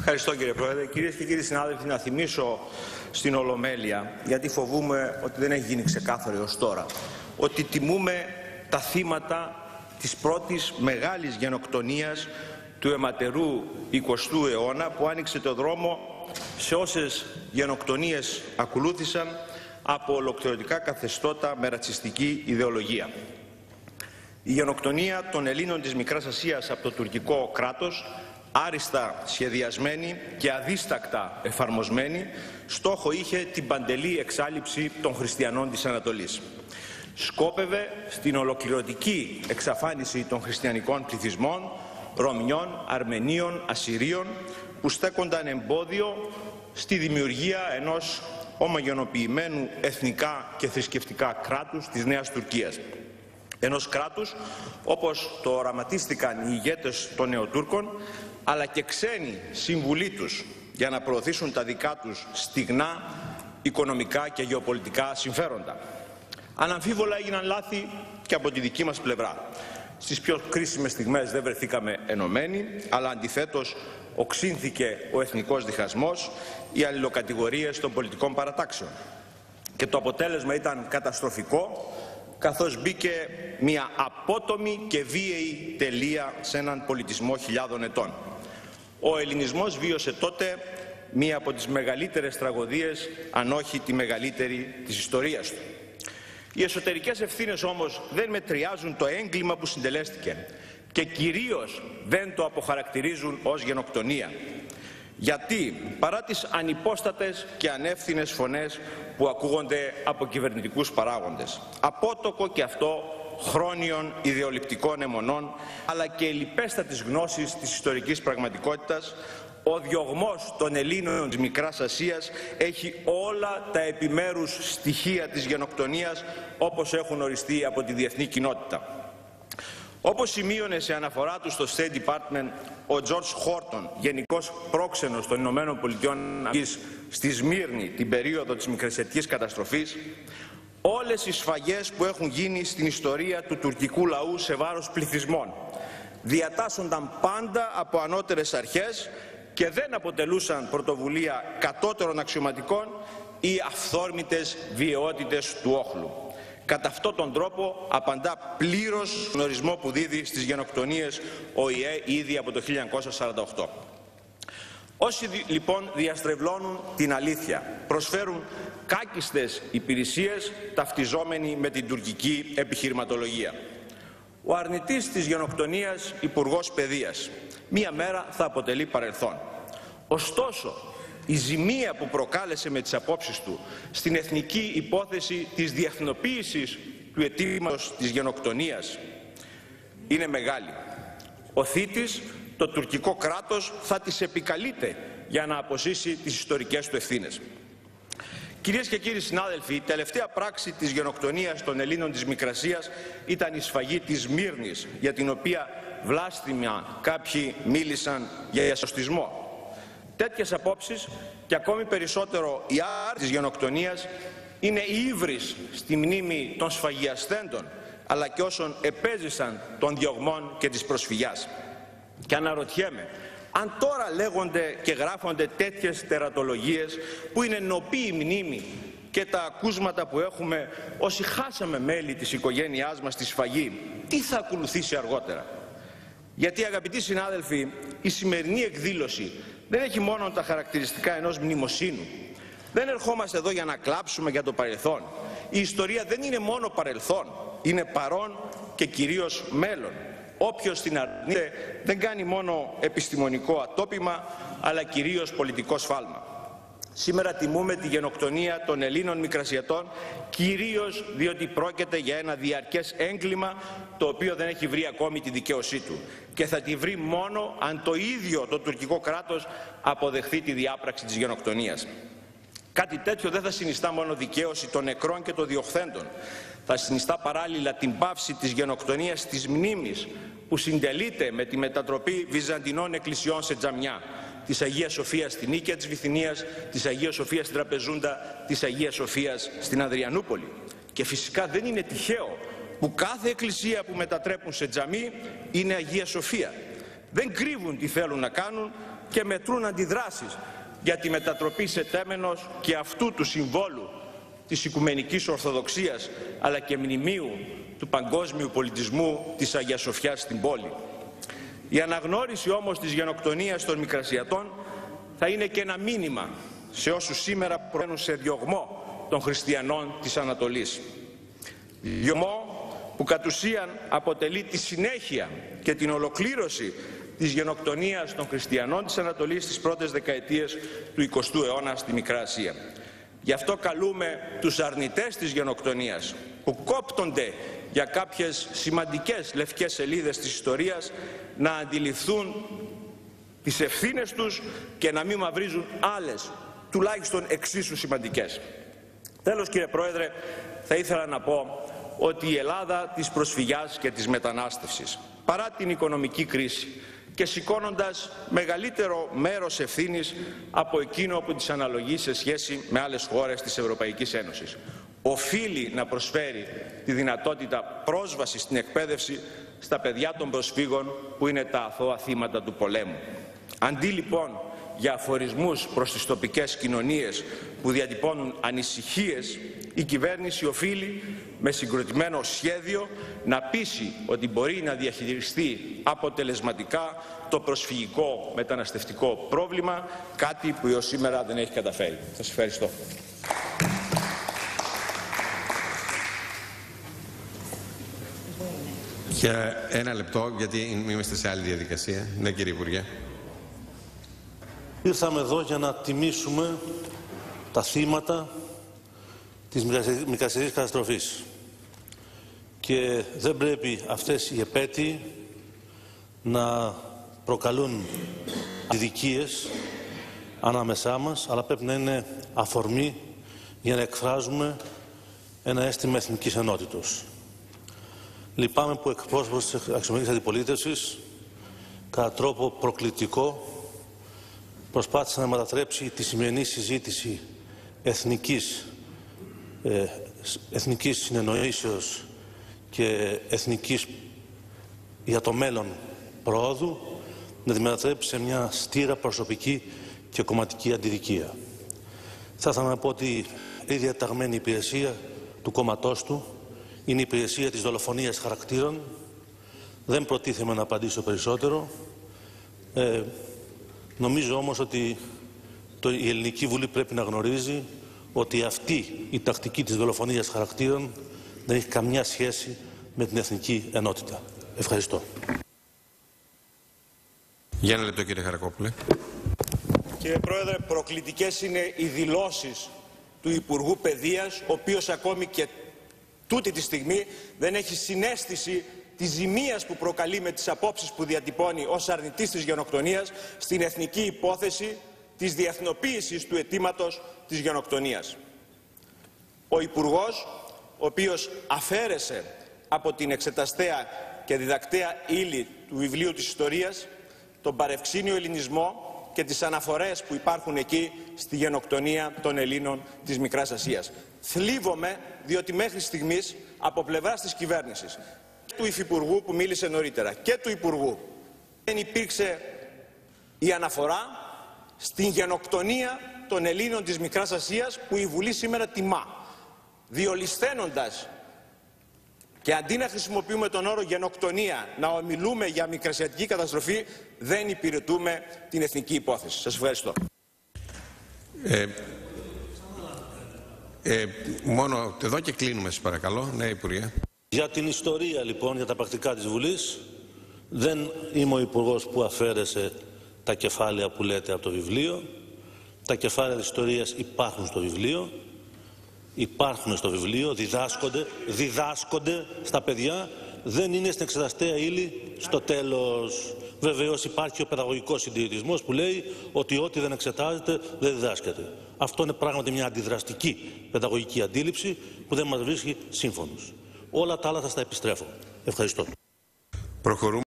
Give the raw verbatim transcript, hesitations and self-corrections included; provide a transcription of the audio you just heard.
Ευχαριστώ, κύριε Πρόεδρε. Κυρίες και κύριοι συνάδελφοι, να θυμίσω στην Ολομέλεια, γιατί φοβούμαι ότι δεν έχει γίνει ξεκάθαρο ως τώρα, ότι τιμούμε τα θύματα της πρώτης μεγάλης γενοκτονίας του αιματερού εικοστού αιώνα, που άνοιξε το δρόμο σε όσες γενοκτονίες ακολούθησαν από ολοκληρωτικά καθεστώτα με ρατσιστική ιδεολογία. Η γενοκτονία των Ελλήνων της Μικράς Ασίας από το τουρκικό κράτος, άριστα σχεδιασμένη και αδίστακτα εφαρμοσμένη, στόχο είχε την παντελή εξάλειψη των χριστιανών της Ανατολής. Σκόπευε στην ολοκληρωτική εξαφάνιση των χριστιανικών πληθυσμών, Ρωμιών, Αρμενίων, Ασσυρίων, που στέκονταν εμπόδιο στη δημιουργία ενός ομογενοποιημένου εθνικά και θρησκευτικά κράτους της Νέας Τουρκίας. Ενός κράτους όπως το οραματίστηκαν οι ηγέτες των Νεοτούρκων, αλλά και ξένοι σύμβουλοι τους για να προωθήσουν τα δικά τους στιγνά οικονομικά και γεωπολιτικά συμφέροντα. Αναμφίβολα έγιναν λάθη και από τη δική μας πλευρά. Στις πιο κρίσιμες στιγμές δεν βρεθήκαμε ενωμένοι, αλλά αντιθέτως οξύνθηκε ο εθνικός διχασμός, οι αλληλοκατηγορίες των πολιτικών παρατάξεων. Και το αποτέλεσμα ήταν καταστροφικό, καθώς μπήκε μια απότομη και βίαιη τελεία σε έναν πολιτισμό χιλιάδων ετών. Ο ελληνισμός βίωσε τότε μία από τις μεγαλύτερες τραγωδίες, αν όχι τη μεγαλύτερη της ιστορίας του. Οι εσωτερικές ευθύνες όμως δεν μετριάζουν το έγκλημα που συντελέστηκε και κυρίως δεν το αποχαρακτηρίζουν ως γενοκτονία. Γιατί παρά τις ανυπόστατες και ανεύθυνες φωνές που ακούγονται από κυβερνητικούς παράγοντες, απότοκο και αυτό χρόνιων ιδεολειπτικών αιμονών, αλλά και ελλιπέστατης γνώσης της ιστορικής πραγματικότητας, ο διωγμός των Ελλήνων της Μικράς Ασίας έχει όλα τα επιμέρους στοιχεία της γενοκτονίας, όπως έχουν οριστεί από τη διεθνή κοινότητα. Όπως σημείωνε σε αναφορά του στο State Department ο George Horton, γενικός πρόξενος των Ηνωμένων Πολιτειών στη Σμύρνη την περίοδο της μικρασιατικής καταστροφής, όλες οι σφαγές που έχουν γίνει στην ιστορία του τουρκικού λαού σε βάρος πληθυσμών διατάσσονταν πάντα από ανώτερες αρχές και δεν αποτελούσαν πρωτοβουλία κατώτερων αξιωματικών ή αυθόρμητες βιαιότητες του όχλου. Κατά αυτόν τον τρόπο απαντά πλήρως τον ορισμό που δίδει στις γενοκτονίες ο ι ε ήδη από το χίλια εννιακόσια σαράντα οκτώ. Όσοι λοιπόν διαστρεβλώνουν την αλήθεια προσφέρουν κάκιστες υπηρεσίες ταυτιζόμενοι με την τουρκική επιχειρηματολογία. Ο αρνητής της γενοκτονίας Υπουργός Παιδείας μία μέρα θα αποτελεί παρελθόν. Ωστόσο, η ζημία που προκάλεσε με τις απόψεις του στην εθνική υπόθεση της διεθνοποίησης του αιτήματος της γενοκτονίας είναι μεγάλη. Ο θήτης, το τουρκικό κράτος, θα τις επικαλείται για να αποσύσει τις ιστορικές του ευθύνες. Κυρίες και κύριοι συνάδελφοι, η τελευταία πράξη της γενοκτονίας των Ελλήνων της Μικρασίας ήταν η σφαγή της Σμύρνης, για την οποία βλάστημα κάποιοι μίλησαν για εσωστισμό. Τέτοιες απόψεις και ακόμη περισσότερο η άρνηση της γενοκτονίας είναι η ύβρις στη μνήμη των σφαγιαστέντων, αλλά και όσων επέζησαν των διωγμών και της προσφυγιάς. Και αναρωτιέμαι, αν τώρα λέγονται και γράφονται τέτοιες τερατολογίες που είναι νοπή η μνήμη και τα ακούσματα που έχουμε όσοι χάσαμε μέλη της οικογένειάς μας στη σφαγή, τι θα ακολουθήσει αργότερα? Γιατί, αγαπητοί συνάδελφοι, η σημερινή εκδήλωση δεν έχει μόνο τα χαρακτηριστικά ενός μνημοσύνου. Δεν ερχόμαστε εδώ για να κλάψουμε για το παρελθόν. Η ιστορία δεν είναι μόνο παρελθόν, είναι παρόν και κυρίως μέλλον. Όποιος την αρνείται δεν κάνει μόνο επιστημονικό ατόπιμα, αλλά κυρίως πολιτικό σφάλμα. Σήμερα τιμούμε τη γενοκτονία των Ελλήνων Μικρασιατών, κυρίως διότι πρόκειται για ένα διαρκές έγκλημα το οποίο δεν έχει βρει ακόμη τη δικαίωσή του και θα τη βρει μόνο αν το ίδιο το τουρκικό κράτος αποδεχθεί τη διάπραξη της γενοκτονίας. Κάτι τέτοιο δεν θα συνιστά μόνο δικαίωση των νεκρών και των διωχθέντων, θα συνιστά παράλληλα την πάυση της γενοκτονίας της μνήμης που συντελείται με τη μετατροπή βυζαντινών εκκλησιών σε τζαμιά, της Αγίας Σοφίας στην Νίκαια της Βυθινίας, της Αγίας Σοφίας στην Τραπεζούντα, της Αγίας Σοφίας στην Αδριανούπολη. Και φυσικά δεν είναι τυχαίο που κάθε εκκλησία που μετατρέπουν σε τζαμί είναι Αγία Σοφία. Δεν κρύβουν τι θέλουν να κάνουν, και μετρούν αντιδράσεις για τη μετατροπή σε τέμενος και αυτού του συμβόλου της Οικουμενικής Ορθοδοξίας αλλά και μνημείου του παγκόσμιου πολιτισμού της Αγίας Σοφιάς στην πόλη. Η αναγνώριση όμως της γενοκτονίας των Μικρασιατών θα είναι και ένα μήνυμα σε όσους σήμερα προβαίνουν σε διωγμό των χριστιανών της Ανατολής. Διωγμό που κατ' ουσίαν αποτελεί τη συνέχεια και την ολοκλήρωση της γενοκτονίας των χριστιανών της Ανατολής στις πρώτες δεκαετίες του εικοστού αιώνα στη Μικρά Ασία. Γι' αυτό καλούμε τους αρνητές της γενοκτονίας που κόπτονται για κάποιες σημαντικές λευκές σελίδες της ιστορίας να αντιληφθούν τις ευθύνες τους και να μην μαυρίζουν άλλες τουλάχιστον εξίσου σημαντικές. Τέλος, κύριε Πρόεδρε, θα ήθελα να πω ότι η Ελλάδα της προσφυγιάς και της μετανάστευσης, παρά την οικονομική κρίση και σηκώνοντας μεγαλύτερο μέρος ευθύνης από εκείνο που της αναλογεί σε σχέση με άλλες χώρες της Ευρωπαϊκής Ένωσης, οφείλει να προσφέρει τη δυνατότητα πρόσβασης στην εκπαίδευση στα παιδιά των προσφύγων που είναι τα αθώα θύματα του πολέμου. Αντί λοιπόν για αφορισμούς προς τις τοπικές κοινωνίες που διατυπώνουν ανησυχίες, η κυβέρνηση οφείλει με συγκροτημένο σχέδιο να πείσει ότι μπορεί να διαχειριστεί αποτελεσματικά το προσφυγικό μεταναστευτικό πρόβλημα, κάτι που έως σήμερα δεν έχει καταφέρει. Σας ευχαριστώ. Για ένα λεπτό, γιατί είμαστε σε άλλη διαδικασία. Ναι, κύριε Υπουργέ. Ήρθαμε εδώ για να τιμήσουμε τα θύματα της μικρασιατικής καταστροφής. Και δεν πρέπει αυτές οι επέτειοι να προκαλούν αδικίες ανάμεσά μας, αλλά πρέπει να είναι αφορμή για να εκφράζουμε ένα αίσθημα εθνικής ενότητος. Λυπάμαι που εκπρόσωπος της αξιωματικής αντιπολίτευσης, κατά τρόπο προκλητικό, προσπάθησε να μετατρέψει τη σημερινή συζήτηση εθνικής, ε, εθνικής συνεννοήσεως και εθνικής για το μέλλον προόδου, να τη μετατρέψει σε μια στήρα προσωπική και κομματική αντιδικία. Θα ήθελα να πω ότι η διαταγμένη υπηρεσία του κόμματός του είναι η υπηρεσία της δολοφονίας χαρακτήρων. Δεν προτίθεμαι να απαντήσω περισσότερο. Ε, νομίζω όμως ότι το, η Ελληνική Βουλή πρέπει να γνωρίζει ότι αυτή η τακτική της δολοφονίας χαρακτήρων δεν έχει καμιά σχέση με την εθνική ενότητα. Ευχαριστώ. Για ένα λεπτό, κύριε Χαρακόπουλε. Κύριε Πρόεδρε, προκλητικές είναι οι δηλώσεις του Υπουργού Παιδείας, ο οποίος ακόμη και τούτη τη στιγμή δεν έχει συναίσθηση της ζημίας που προκαλεί με τις απόψεις που διατυπώνει ως αρνητής της γενοκτονίας στην εθνική υπόθεση της διεθνοποίησης του αιτήματος της γενοκτονίας. Ο Υπουργός, ο οποίος αφαίρεσε από την εξεταστέα και διδακτέα ύλη του βιβλίου της ιστορίας τον παρευξήνιο ελληνισμό και τις αναφορές που υπάρχουν εκεί στη γενοκτονία των Ελλήνων της Μικράς Ασίας. Θλίβομαι διότι μέχρι στιγμής από πλευράς της κυβέρνησης, του Υφυπουργού που μίλησε νωρίτερα και του Υπουργού, δεν υπήρξε η αναφορά στην γενοκτονία των Ελλήνων της Μικράς Ασίας που η Βουλή σήμερα τιμά, διολυσθένοντας, και αντί να χρησιμοποιούμε τον όρο γενοκτονία, να ομιλούμε για μικρασιατική καταστροφή, δεν υπηρετούμε την εθνική υπόθεση. Σας ευχαριστώ. Ε, ε, μόνο εδώ και κλείνουμε, σας παρακαλώ. Ναι, Υπουργέ. Για την ιστορία, λοιπόν, για τα πρακτικά της Βουλής, δεν είμαι ο Υπουργός που αφαίρεσε τα κεφάλαια που λέτε από το βιβλίο. Τα κεφάλαια της ιστορίας υπάρχουν στο βιβλίο. Υπάρχουν στο βιβλίο, διδάσκονται, διδάσκονται στα παιδιά, δεν είναι στην εξεταστέα ύλη στο τέλος. Βεβαίως υπάρχει ο παιδαγωγικός συντηρητισμός που λέει ότι ό,τι δεν εξετάζεται δεν διδάσκεται. Αυτό είναι πράγματι μια αντιδραστική παιδαγωγική αντίληψη που δεν μας βρίσκει σύμφωνος. Όλα τα άλλα θα στα επιστρέφω. Ευχαριστώ. Προχωρούμε.